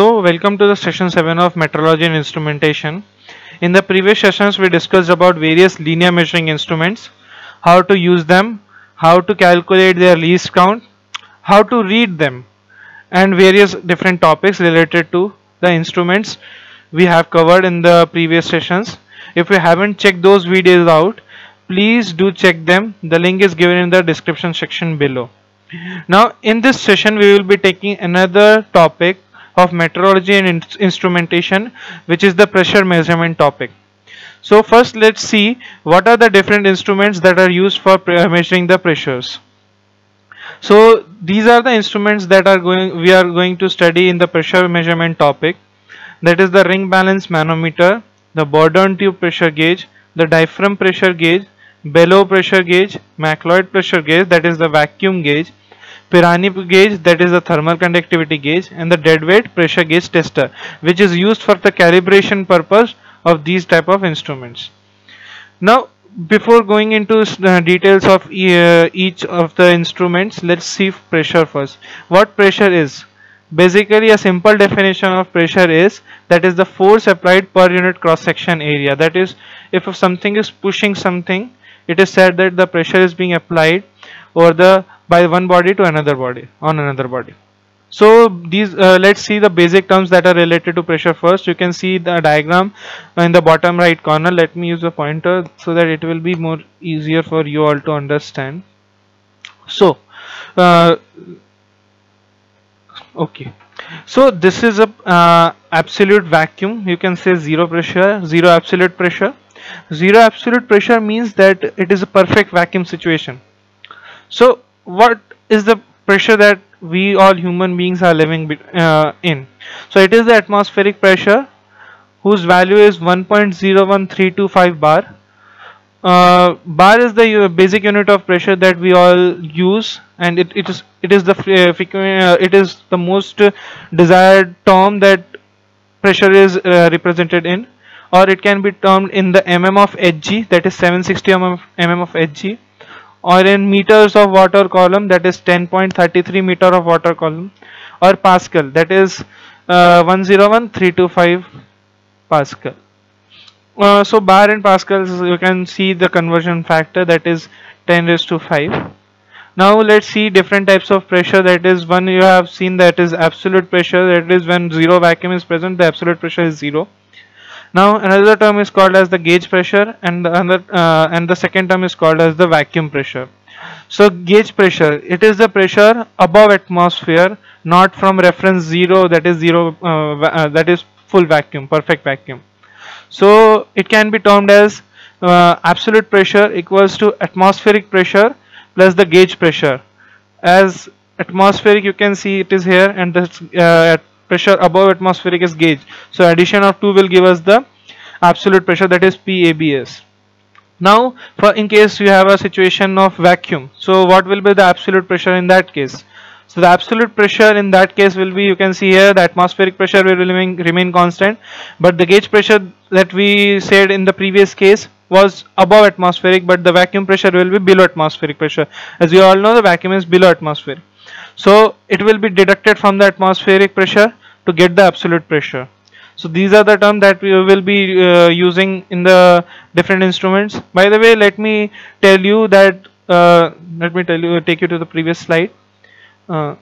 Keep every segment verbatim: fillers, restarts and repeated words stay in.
So, welcome to the session seven of Metrology and Instrumentation. In the previous sessions, we discussed about various linear measuring instruments, how to use them, how to calculate their least count, how to read them, and various different topics related to the instruments we have covered in the previous sessions. If you haven't checked those videos out, please do check them. The link is given in the description section below. Now, in this session, we will be taking another topic of metrology and in instrumentation, which is the pressure measurement topic. So first, let's see what are the different instruments that are used for measuring the pressures. So these are the instruments that are going we are going to study in the pressure measurement topic. That is the ring balance manometer, the Bourdon tube pressure gauge, the diaphragm pressure gauge, bellow pressure gauge, Macleod pressure gauge, that is the vacuum gauge, Pirani gauge, that is the thermal conductivity gauge, and the deadweight pressure gauge tester, which is used for the calibration purpose of these type of instruments. Now, before going into uh, details of e uh, each of the instruments, let's see pressure first. What pressure is? Basically, a simple definition of pressure is that is the force applied per unit cross section area. That is, if something is pushing something, it is said that the pressure is being applied over the by one body to another body on another body. So these uh, let's see the basic terms that are related to pressure first. You can see the diagram in the bottom right corner. Let me use a pointer so that it will be more easier for you all to understand. So uh, okay, so this is a uh, absolute vacuum. You can say zero pressure, zero absolute pressure. Zero absolute pressure means that it is a perfect vacuum situation. So what is the pressure that we all human beings are living uh, in? So it is the atmospheric pressure, whose value is one point zero one three two five bar. Uh, bar is the basic unit of pressure that we all use, and it, it is it is the uh, it is the most desired term that pressure is uh, represented in, or it can be termed in the mm of Hg, that is seven hundred sixty mm of Hg, or in meters of water column, that is ten point three three meter of water column, or Pascal, that is uh, one zero one three two five Pascal. Uh, so bar and Pascals, you can see the conversion factor, that is ten raised to five. Now let's see different types of pressure. That is, one you have seen, that is absolute pressure. That is when zero vacuum is present, the absolute pressure is zero. Now another term is called as the gauge pressure, and the other uh, and the second term is called as the vacuum pressure. So gauge pressure, it is the pressure above atmosphere, not from reference zero, that is zero uh, uh, that is full vacuum, perfect vacuum. So it can be termed as uh, absolute pressure equals to atmospheric pressure plus the gauge pressure. As atmospheric, you can see it is here, and this uh, pressure above atmospheric is gauge. So addition of two will give us the absolute pressure, that is P A B S. Now, for in case you have a situation of vacuum, so what will be the absolute pressure in that case? So the absolute pressure in that case will be, you can see here, the atmospheric pressure will remain, remain constant, but the gauge pressure that we said in the previous case was above atmospheric, but the vacuum pressure will be below atmospheric pressure. As you all know, the vacuum is below atmospheric. So it will be deducted from the atmospheric pressure to get the absolute pressure. So these are the terms that we will be uh, using in the different instruments. By the way, let me tell you that uh, let me tell you take you to the previous slide. Uh,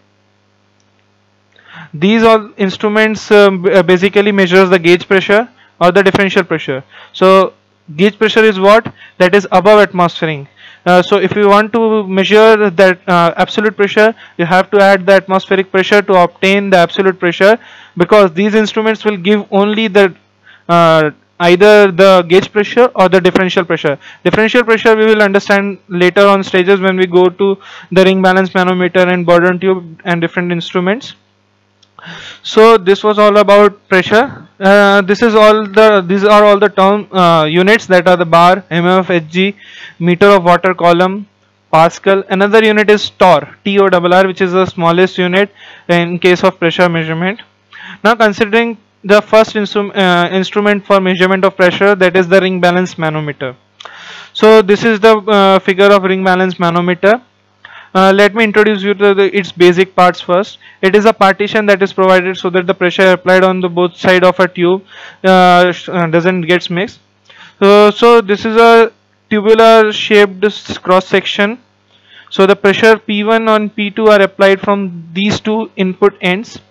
these all instruments uh, basically measures the gauge pressure or the differential pressure. So gauge pressure is what? That is above atmospheric. Uh, so if you want to measure that uh, absolute pressure, you have to add the atmospheric pressure to obtain the absolute pressure, because these instruments will give only the uh, either the gauge pressure or the differential pressure. Differential pressure we will understand later on stages when we go to the ring balance manometer and Bourdon tube and different instruments. So this was all about pressure. Uh, this is all the these are all the term uh, units, that are the bar, mm of Hg, meter of water column, Pascal. Another unit is torr, T O R R, which is the smallest unit in case of pressure measurement. Now considering the first instru uh, instrument for measurement of pressure, that is the ring balance manometer. So this is the uh, figure of ring balance manometer. Uh, let me introduce you to the, its basic parts first. It is a partition that is provided so that the pressure applied on the both side of a tube uh, uh, doesn't get mixed. So, so this is a tubular shaped cross section. So the pressure P one and P two are applied from these two input ends.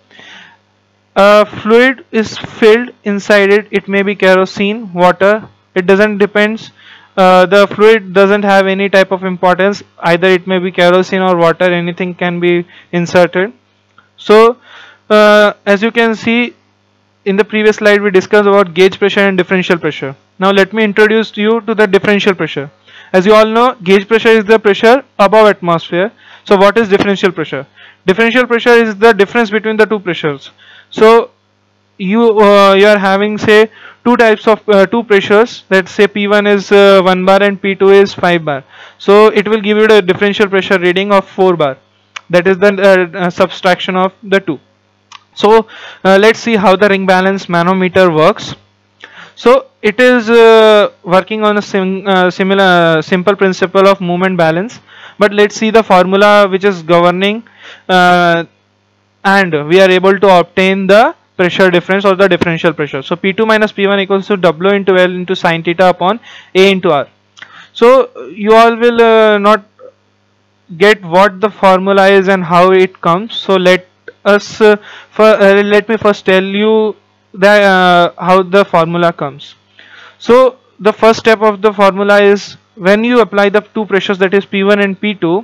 A fluid is filled inside it. It may be kerosene, water. It doesn't depends. Uh, the fluid doesn't have any type of importance. Either it may be kerosene or water. Anything can be inserted. So uh, as you can see in the previous slide, we discussed about gauge pressure and differential pressure. Now let me introduce you to the differential pressure. As you all know, gauge pressure is the pressure above atmosphere. So what is differential pressure? Differential pressure is the difference between the two pressures. So you uh, you are having say two types of uh, two pressures. Let's say P one is uh, one bar and P two is five bar. So it will give you the differential pressure reading of four bar. That is the uh, uh, subtraction of the two. So uh, let's see how the ring balance manometer works. So it is uh, working on a sim, uh, similar simple principle of movement balance, but let's see the formula which is governing uh, and we are able to obtain the pressure difference or the differential pressure. So P two minus P one equals to W into L into sine theta upon A into R. So you all will uh, not get what the formula is and how it comes. So let us uh, for, uh, let me first tell you the uh, how the formula comes. So the first step of the formula is when you apply the two pressures, that is P one and P two.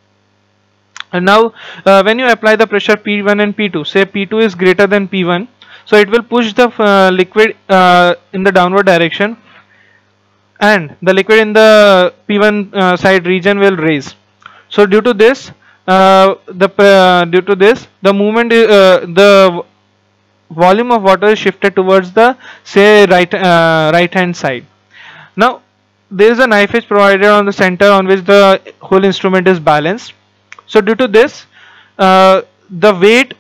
And now uh, when you apply the pressure P one and P two, say P two is greater than P one, so it will push the uh, liquid uh, in the downward direction, and the liquid in the P one uh, side region will raise. So due to this uh, the uh, due to this the movement is, uh, the volume of water is shifted towards the say right uh, right hand side. Now there is a knife edge provided on the center on which the whole instrument is balanced. So due to this uh, the weight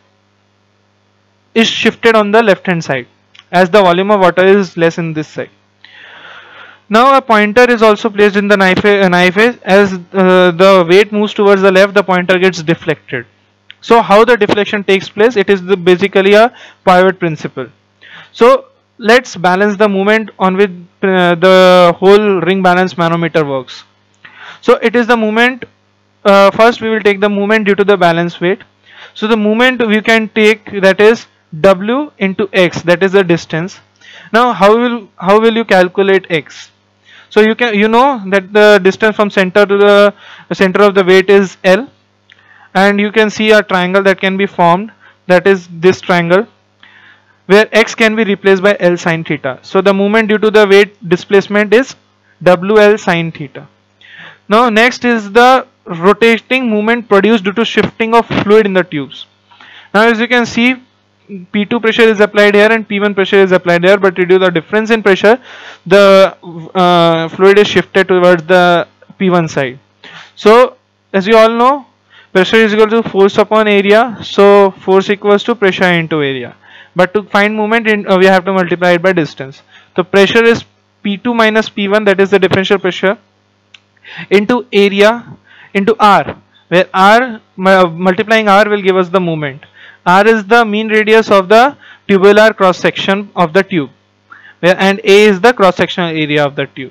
is shifted on the left hand side as the volume of water is less in this side. Now a pointer is also placed in the knife, uh, knife edge. As uh, the weight moves towards the left, the pointer gets deflected. So how the deflection takes place? It is the basically a pivot principle. So let's balance the movement on which uh, the whole ring balance manometer works. So it is the movement. Uh, first we will take the movement due to the balance weight. So the movement we can take, that is W into X, that is the distance. Now how will how will you calculate X? So you can you know that the distance from center to the, the center of the weight is L, and you can see a triangle that can be formed, that is this triangle, where X can be replaced by L sine theta. So the movement due to the weight displacement is W L sine theta. Now next is the rotating movement produced due to shifting of fluid in the tubes. Now as you can see, P two pressure is applied here and P one pressure is applied here, but due to the difference in pressure, the uh, fluid is shifted towards the P one side. So as you all know, pressure is equal to force upon area, so force equals to pressure into area. But to find movement, in, uh, we have to multiply it by distance. So pressure is P two minus P one, that is the differential pressure, into area into R, where R multiplying R will give us the movement. R is the mean radius of the tubular cross section of the tube, where and A is the cross sectional area of the tube.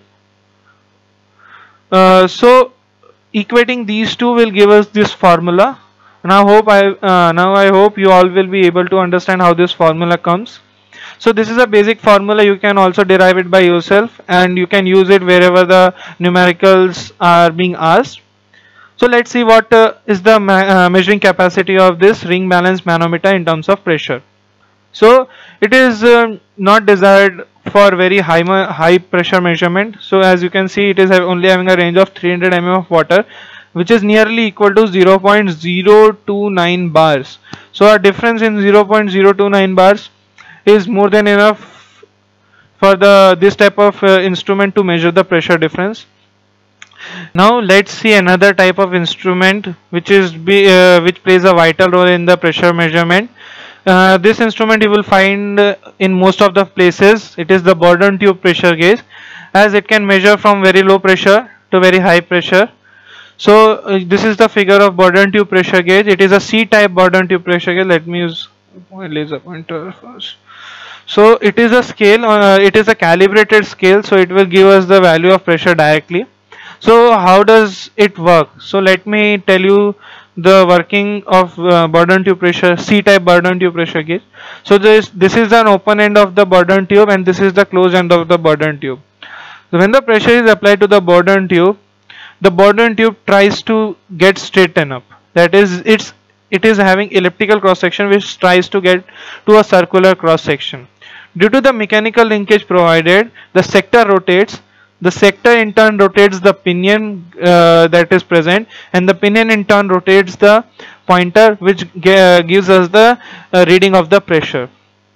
Uh, so equating these two will give us this formula. Now hope I uh, now I hope you all will be able to understand how this formula comes. So this is a basic formula. You can also derive it by yourself, and you can use it wherever the numericals are being asked. So let's see what uh, is the ma uh, measuring capacity of this ring balance manometer in terms of pressure. So it is uh, not desired for very high high pressure measurement. So as you can see, it is only having a range of three hundred millimeters of water, which is nearly equal to zero point zero two nine bars. So a difference in zero point zero two nine bars is more than enough for the this type of uh, instrument to measure the pressure difference. Now let's see another type of instrument which is be, uh, which plays a vital role in the pressure measurement. Uh, this instrument you will find uh, in most of the places. It is the Bourdon tube pressure gauge, as it can measure from very low pressure to very high pressure. So uh, this is the figure of Bourdon tube pressure gauge. It is a C-type Bourdon tube pressure gauge. Let me use my laser pointer first. So it is a scale, uh, it is a calibrated scale, so it will give us the value of pressure directly. So how does it work? So let me tell you the working of uh, Bourdon tube pressure, C-type Bourdon tube pressure gauge. So this this is an open end of the Bourdon tube and this is the closed end of the Bourdon tube. So when the pressure is applied to the Bourdon tube, the Bourdon tube tries to get straighten up. That is, it's it is having elliptical cross section which tries to get to a circular cross section. Due to the mechanical linkage provided, the sector rotates. The sector in turn rotates the pinion uh, that is present, and the pinion in turn rotates the pointer, which gives us the uh, reading of the pressure.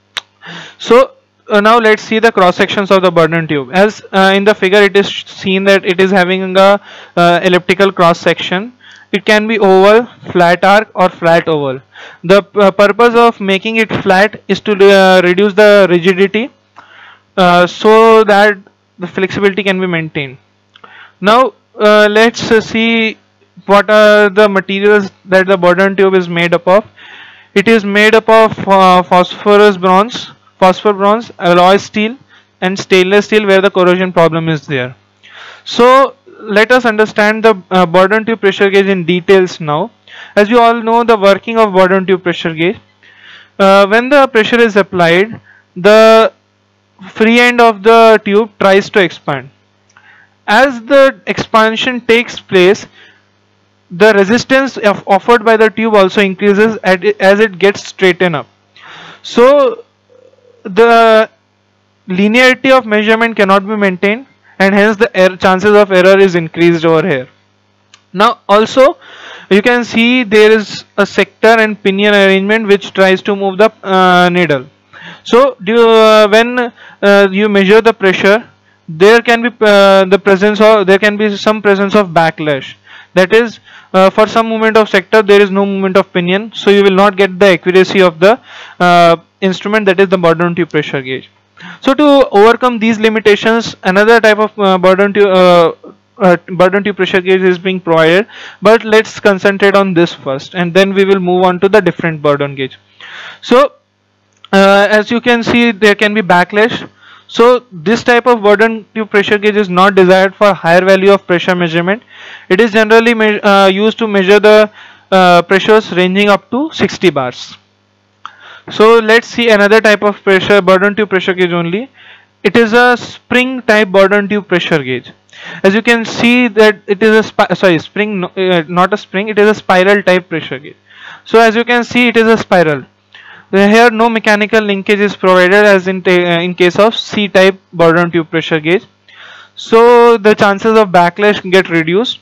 So uh, now let's see the cross sections of the Bourdon tube. As uh, in the figure it is seen that it is having a uh, elliptical cross section. It can be oval, flat arc or flat oval. The uh, purpose of making it flat is to uh, reduce the rigidity uh, so that the flexibility can be maintained. Now uh, let's uh, see what are the materials that the Bourdon tube is made up of. It is made up of uh, phosphorus bronze, phosphor bronze, alloy steel and stainless steel where the corrosion problem is there. So let us understand the uh, Bourdon tube pressure gauge in details now. As you all know the working of Bourdon tube pressure gauge, uh, when the pressure is applied, the free end of the tube tries to expand. As the expansion takes place, the resistance of offered by the tube also increases as it gets straightened up. So the linearity of measurement cannot be maintained, and hence the error, chances of error is increased over here. Now also you can see there is a sector and pinion arrangement which tries to move the uh, needle. So do you, uh, when uh, you measure the pressure, there can be uh, the presence of there can be some presence of backlash. That is, uh, for some movement of sector there is no movement of pinion, so you will not get the accuracy of the uh, instrument, that is the Bourdon tube pressure gauge. So to overcome these limitations, another type of uh, Bourdon tube uh, uh, Bourdon tube pressure gauge is being provided, but let's concentrate on this first and then we will move on to the different Bourdon gauge. So uh, as you can see, there can be backlash. So this type of Bourdon tube pressure gauge is not desired for higher value of pressure measurement. It is generally uh, used to measure the uh, pressures ranging up to sixty bars. So let's see another type of pressure Bourdon tube pressure gauge only. It is a spring type Bourdon tube pressure gauge. As you can see that it is a sorry spring uh, not a spring, it is a spiral type pressure gauge. So as you can see, it is a spiral. Here no mechanical linkage is provided as in, uh, in case of C-type Bourdon tube pressure gauge. So the chances of backlash get reduced.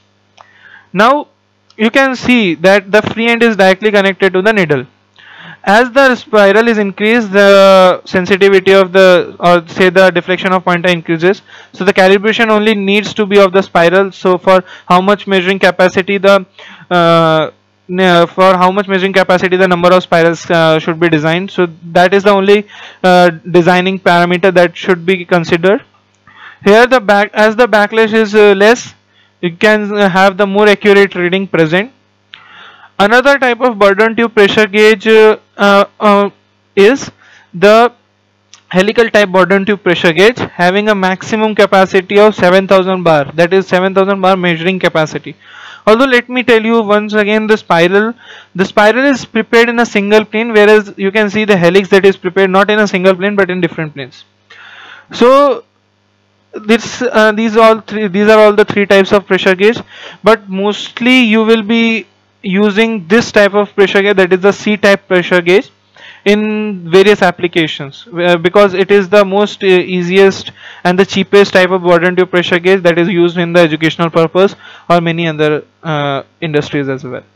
Now you can see that the free end is directly connected to the needle. As the spiral is increased, the sensitivity of the or say the deflection of pointer increases. So the calibration only needs to be of the spiral. So for how much measuring capacity the uh, for how much measuring capacity the number of spirals uh, should be designed. So that is the only uh, designing parameter that should be considered. Here the back as the backlash is uh, less, you can uh, have the more accurate reading present. Another type of Bourdon tube pressure gauge uh, uh, uh, is the helical type Bourdon tube pressure gauge, having a maximum capacity of seven thousand bar, that is seven thousand bar measuring capacity. Although let me tell you once again, the spiral the spiral is prepared in a single plane, whereas you can see the helix that is prepared not in a single plane but in different planes. So this uh, these all three these are all the three types of pressure gauge, but mostly you will be using this type of pressure gauge, that is the C type pressure gauge, in various applications uh, because it is the most uh, easiest and the cheapest type of Bourdon tube pressure gauge that is used in the educational purpose or many other uh, industries as well.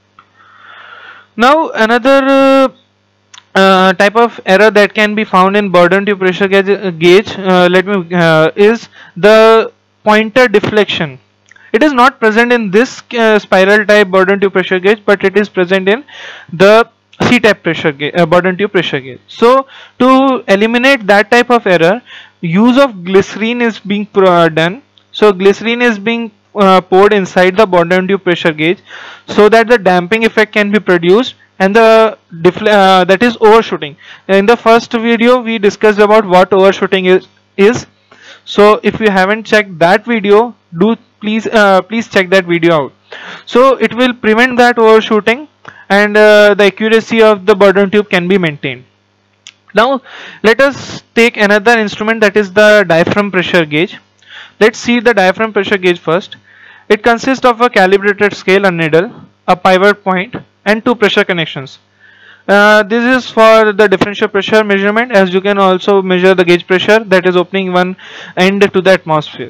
Now another uh, uh, type of error that can be found in Bourdon tube pressure gauge, uh, gauge uh, let me uh, is the pointer deflection. It is not present in this uh, spiral type Bourdon tube pressure gauge, but it is present in the C type pressure gauge, uh, Bourdon tube pressure gauge. So to eliminate that type of error, use of glycerine is being uh, done. So glycerine is being uh, poured inside the bottom tube pressure gauge so that the damping effect can be produced and the uh, that is overshooting. In the first video we discussed about what overshooting is is so if you haven't checked that video, do please uh, please check that video out. So it will prevent that overshooting and uh, the accuracy of the bottom tube can be maintained. Now let us take another instrument, that is the diaphragm pressure gauge. Let's see the diaphragm pressure gauge first. It consists of a calibrated scale, a needle, a pivot point and two pressure connections. Uh, this is for the differential pressure measurement, as you can also measure the gauge pressure that is opening one end to the atmosphere.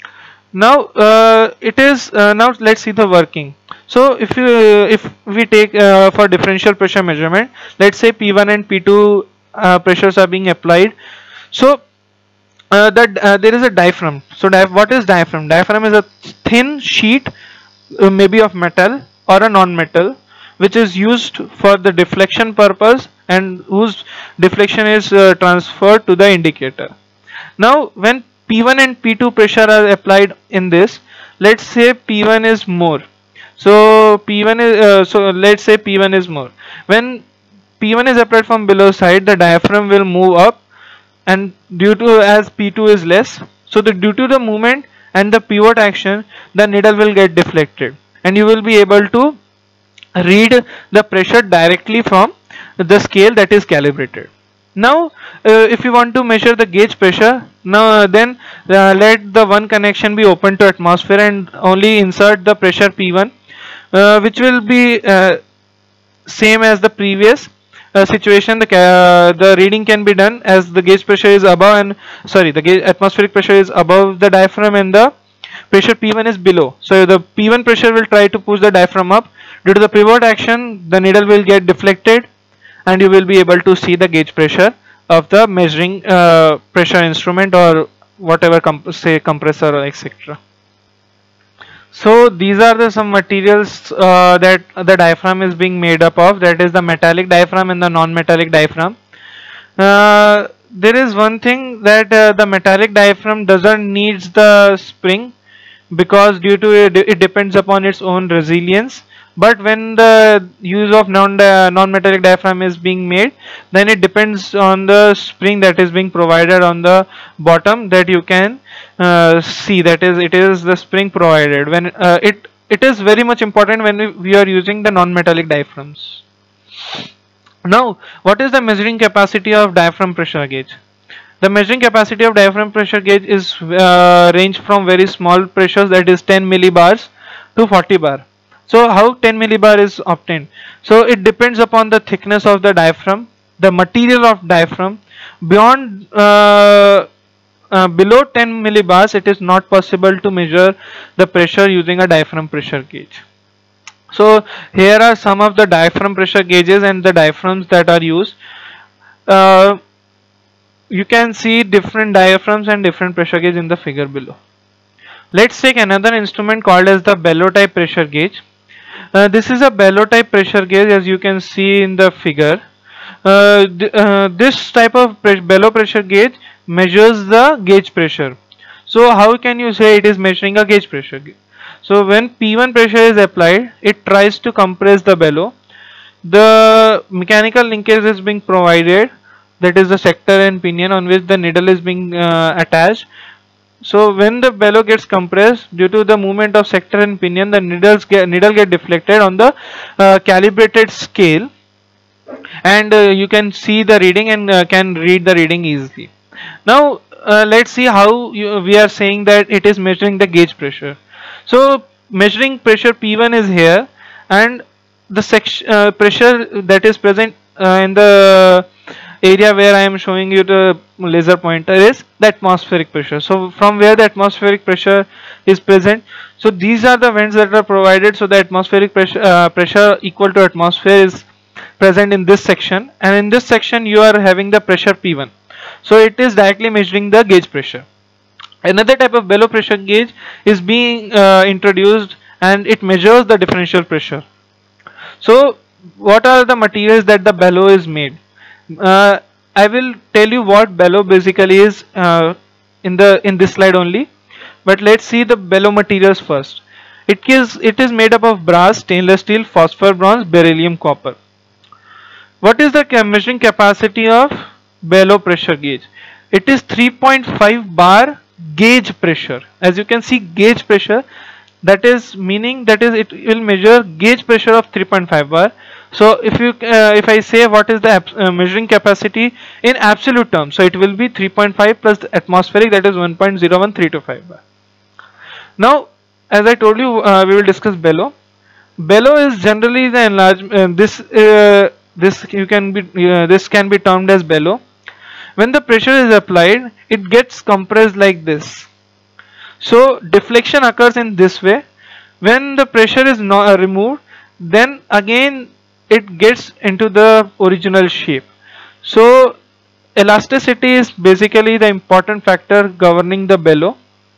Now uh, it is uh, now let's see the working. So if you uh, if we take uh, for differential pressure measurement, let's say P one and P two uh, pressures are being applied. So uh, that uh, there is a diaphragm. So di what is diaphragm? Diaphragm is a thin sheet uh, maybe of metal or a non-metal, which is used for the deflection purpose and whose deflection is uh, transferred to the indicator. Now when P one and P two pressure are applied in this, let's say P one is more. So P one is uh, so let's say P one is more. When P one is applied from below side, the diaphragm will move up, and due to as P two is less, so the due to the movement and the pivot action, the needle will get deflected and you will be able to read the pressure directly from the scale that is calibrated. Now uh, if you want to measure the gauge pressure, now uh, then uh, let the one connection be open to atmosphere and only insert the pressure P one, uh, which will be uh, same as the previous uh, situation. The uh, the reading can be done as the gauge pressure is above and sorry the gauge atmospheric pressure is above the diaphragm and the pressure P one is below. So the P one pressure will try to push the diaphragm up. Due to the pivot action, the needle will get deflected and you will be able to see the gauge pressure of the measuring uh, pressure instrument or whatever comp say compressor or et cetera. So these are the some materials uh, that the diaphragm is being made up of, that is the metallic diaphragm and the non-metallic diaphragm. Uh, there is one thing that uh, the metallic diaphragm doesn't needs the spring because due to it, it depends upon its own resilience. But when the use of non uh, non-metallic diaphragm is being made, then it depends on the spring that is being provided on the bottom, that you can uh, see, that is it is the spring provided. When uh, it it is very much important when we, we are using the non-metallic diaphragms. Now what is the measuring capacity of diaphragm pressure gauge? The measuring capacity of diaphragm pressure gauge is uh, range from very small pressures, that is ten millibars to forty bar. So how ten millibar is obtained? So it depends upon the thickness of the diaphragm, the material of diaphragm. Beyond uh, uh, below ten millibars, it is not possible to measure the pressure using a diaphragm pressure gauge. So here are some of the diaphragm pressure gauges and the diaphragms that are used. Uh, you can see different diaphragms and different pressure gauge in the figure below. Let's take another instrument called as the bellow type pressure gauge. Uh, this is a bellow type pressure gauge, as you can see in the figure. Uh, th uh, this type of pre bellow pressure gauge measures the gauge pressure. So how can you say it is measuring a gauge pressure? So when P one pressure is applied, it tries to compress the bellow. The mechanical linkage is being provided, that is the sector and pinion on which the needle is being uh, attached. So when the bellow gets compressed, due to the movement of sector and pinion, the needles get, needle get deflected on the uh, calibrated scale, and uh, you can see the reading and uh, can read the reading easily. Now uh, let's see how you, we are saying that it is measuring the gauge pressure. So measuring pressure P one is here, and the section uh, pressure that is present uh, in the area where I am showing you the laser pointer is the atmospheric pressure. So from where the atmospheric pressure is present, so these are the vents that are provided. So the atmospheric pressure uh, pressure equal to atmosphere is present in this section, and in this section you are having the pressure P one. So it is directly measuring the gauge pressure. Another type of bellow pressure gauge is being uh, introduced, and it measures the differential pressure. So what are the materials that the bellow is made? Uh, I will tell you what bellow basically is uh, in the in this slide only. but let's see the bellow materials first. It is, it is made up of brass, stainless steel, phosphor, bronze, beryllium, copper. What is the measuring capacity of bellow pressure gauge? It is three point five bar gauge pressure. As you can see, gauge pressure, that is meaning that is it will measure gauge pressure of three point five bar. So if you uh, if I say what is the uh, measuring capacity in absolute terms, so it will be three point five plus the atmospheric, that is one point zero one three two five bar. Now, as I told you, uh, we will discuss bellow. Bellow is generally the enlargement. Uh, this uh, this you can be uh, this can be termed as bellow. When the pressure is applied, it gets compressed like this. So deflection occurs in this way. When the pressure is not uh, removed, then again it gets into the original shape. So elasticity is basically the important factor governing the bellow.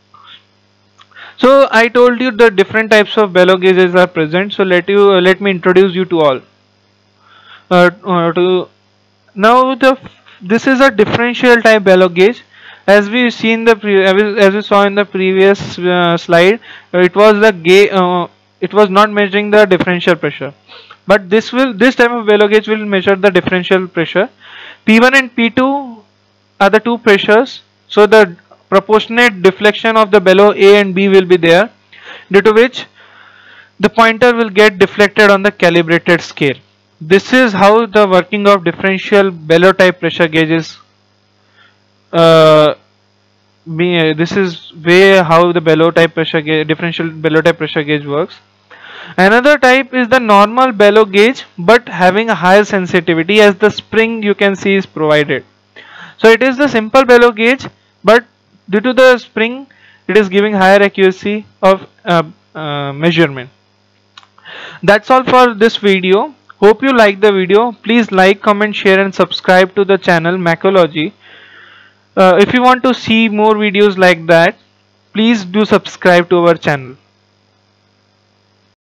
So I told you the different types of bellow gauges are present. So let you uh, let me introduce you to all. Uh, uh, to now the this is a differential type bellow gauge. As we seen the pre as we saw in the previous uh, slide, uh, it was the gauge. Uh, it was not measuring the differential pressure, but this will this type of bellow gauge will measure the differential pressure. P one and P two are the two pressures. So the proportionate deflection of the bellow A and B will be there, due to which the pointer will get deflected on the calibrated scale. This is how the working of differential bellow type pressure gauges uh, be, uh, this is way how the bellow type pressure gauge, differential bellow type pressure gauge works. Another type is the normal bellow gauge, but having a higher sensitivity, as the spring you can see is provided. So it is the simple bellow gauge, but due to the spring it is giving higher accuracy of uh, uh, measurement. That's all for this video. Hope you like the video. Please like, comment, share and subscribe to the channel Macology. Uh, if you want to see more videos like that, please do subscribe to our channel.